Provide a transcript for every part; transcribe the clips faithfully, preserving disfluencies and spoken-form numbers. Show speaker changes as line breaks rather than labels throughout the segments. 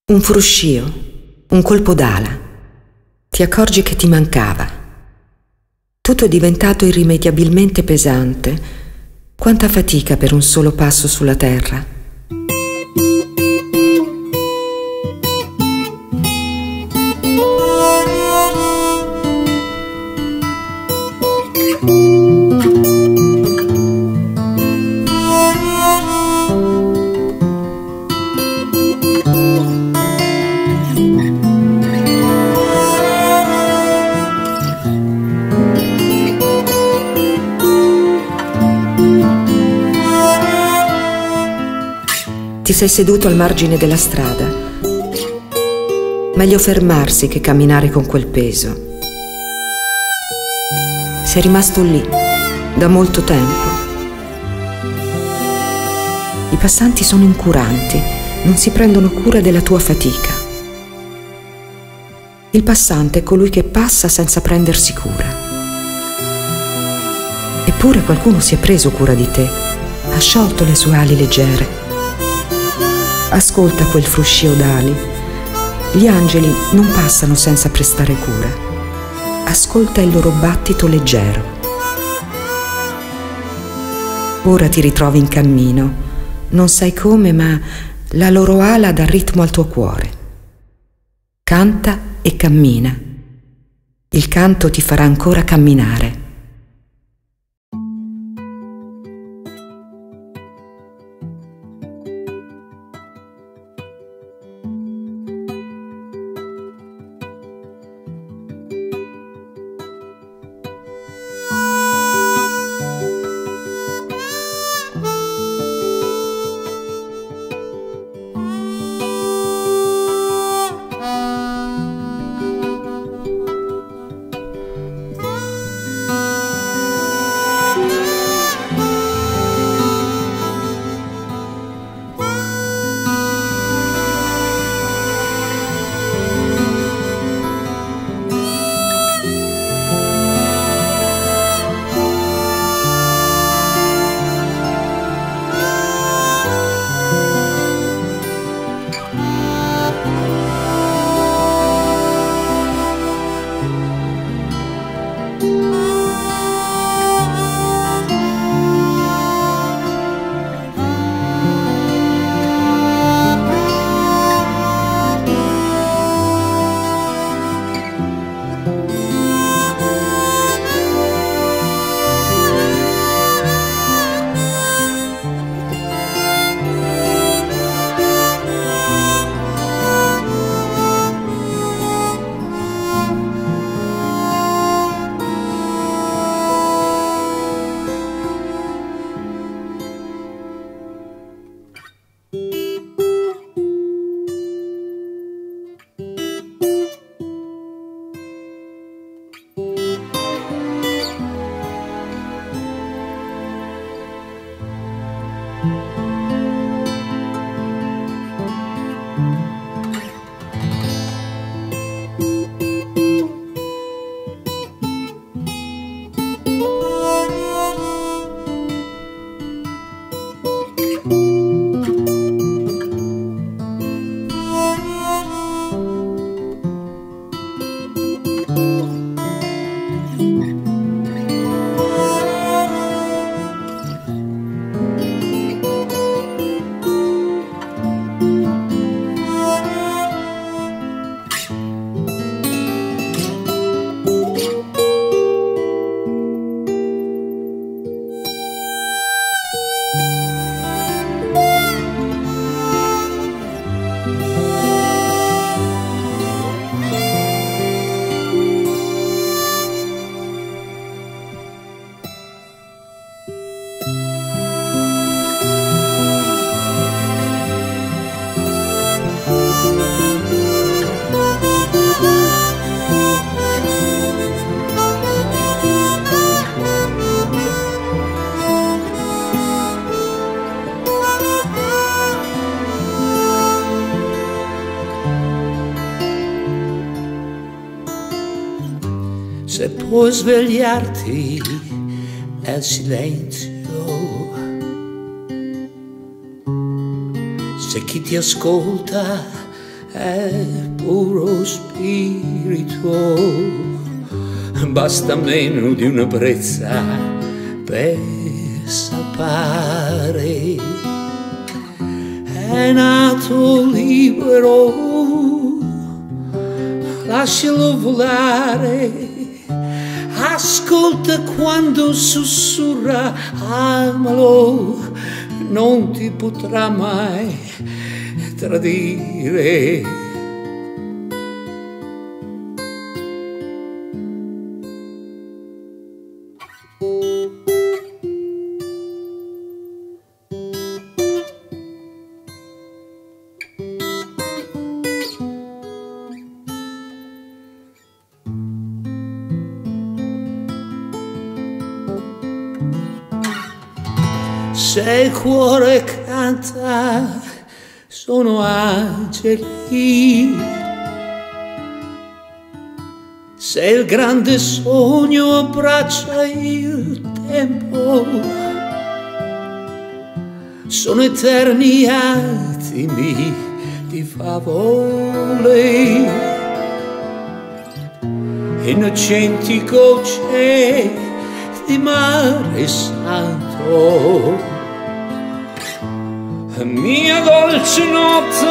Un fruscio, un colpo d'ala. Ti accorgi che ti mancava. Tutto è diventato irrimediabilmente pesante. Quanta fatica per un solo passo sulla terra. Ti sei seduto al margine della strada. Meglio fermarsi che camminare con quel peso. Sei rimasto lì da molto tempo. I passanti sono incuranti, non si prendono cura della tua fatica. Il passante è colui che passa senza prendersi cura. Eppure qualcuno si è preso cura di te, ha sciolto le sue ali leggere. Ascolta quel fruscio d'ali. Gli angeli non passano senza prestare cura. Ascolta il loro battito leggero. Ora ti ritrovi in cammino. Non sai come, ma la loro ala dà ritmo al tuo cuore. Canta e cammina. Il canto ti farà ancora camminare.
Se puoi svegliarti è il silenzio, se chi ti ascolta è puro spirito, basta meno di una brezza per salpare. È nato libero, lascialo volare, ascolta quando sussurra, amalo, non ti potrà mai tradire. Se il cuore canta, sono angeli. Se il grande sogno abbraccia il tempo, sono eterni attimi di favole, innocenti gocce di mare santo. Mia dolce notte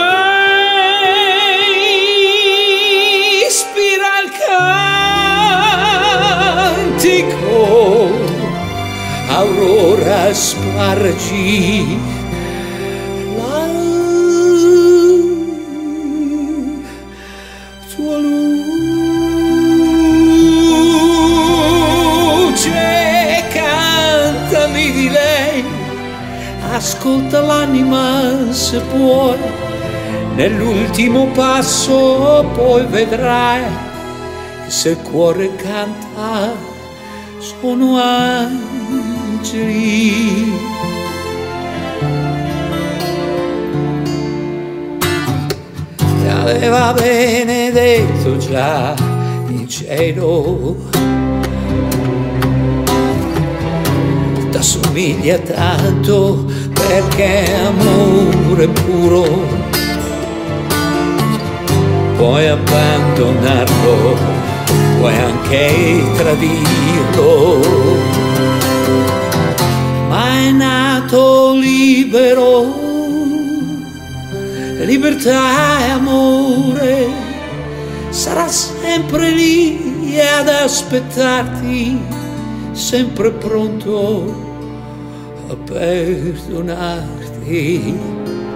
ispira il cantico, aurora spargi la tua luce, cantami di lei, ascolta l'anima se puoi, nell'ultimo passo poi vedrai che se il cuore canta sono angeli. Ti aveva benedetto già il cielo, t'assomiglia tanto perché amore puro, puoi abbandonarlo, puoi anche tradirlo, ma è nato libero, libertà e amore, sarà sempre lì ad aspettarti, sempre pronto a perdonarti.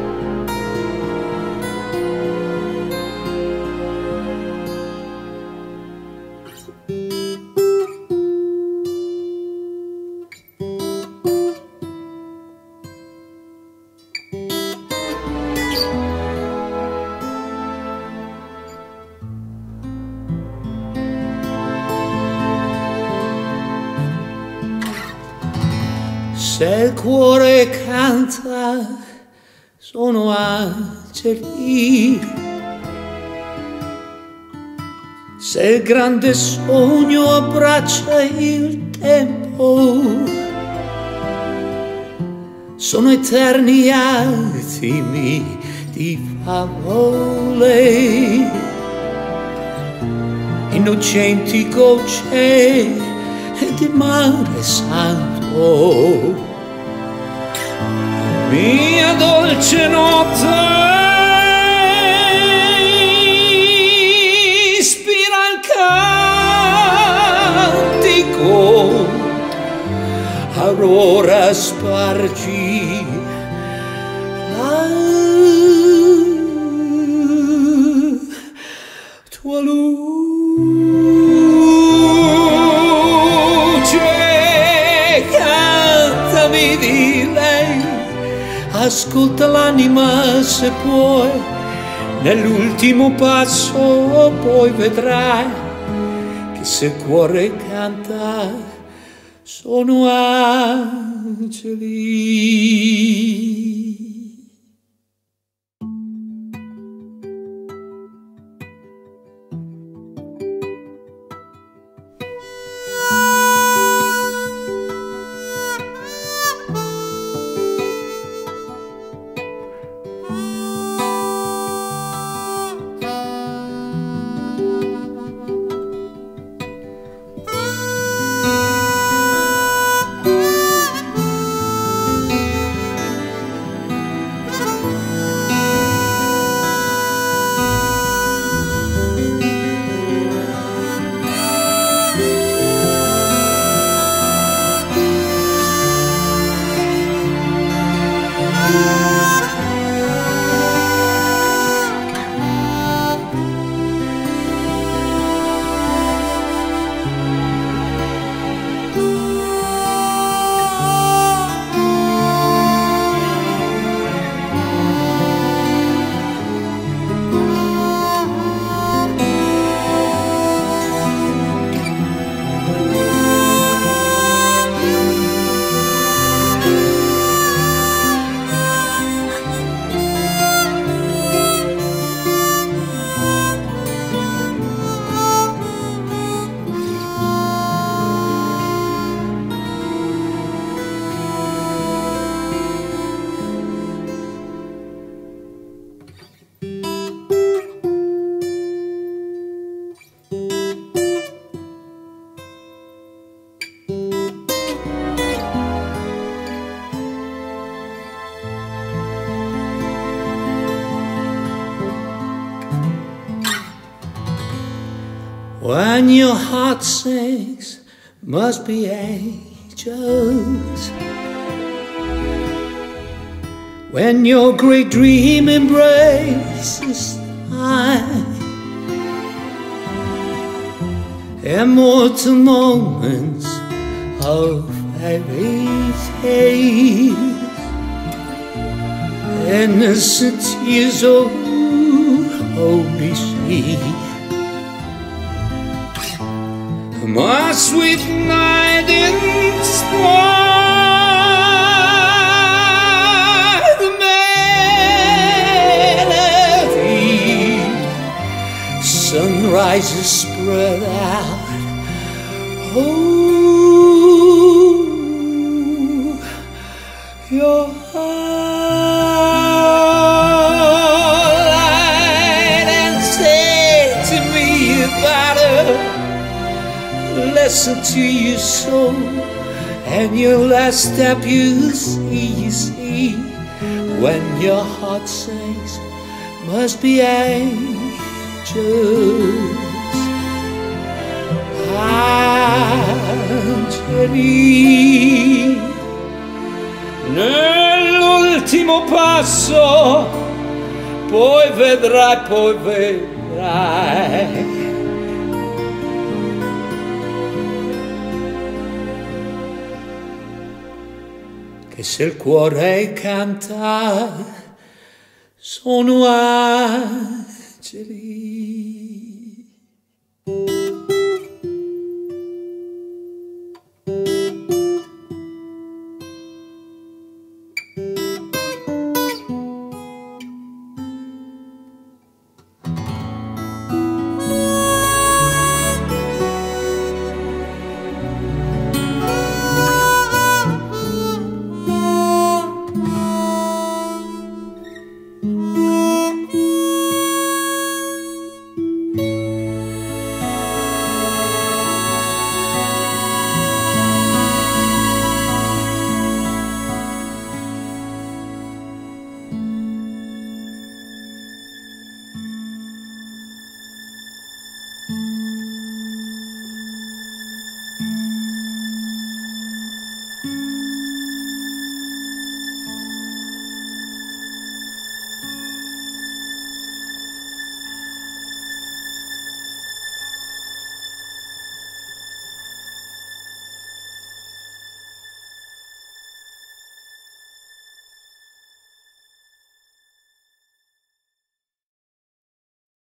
Se il cuore canta, sono angeli. Se il grande sogno abbraccia il tempo, sono eterni attimi di favole, innocenti gocce di mare santo. Mia dolce notte ispira il cantico, aurora spargi la tua luce, cantami di lei, ascolta l'anima se puoi, nell'ultimo passo poi vedrai che se il cuore canta sono angeli. When your heart sings, must be angels. When your great dream embraces time, immortal moments of fairy tales, innocent tears of holy sea. My sweet night in the melody, sunrises spread out. Oh, your heart and say to me about her. Listen to your soul, and your last step you see, you see. When your heart sings, must be angels. Angeli, nell'ultimo passo, poi vedrai, poi vedrai. Che se il cuore canta, sono angeli.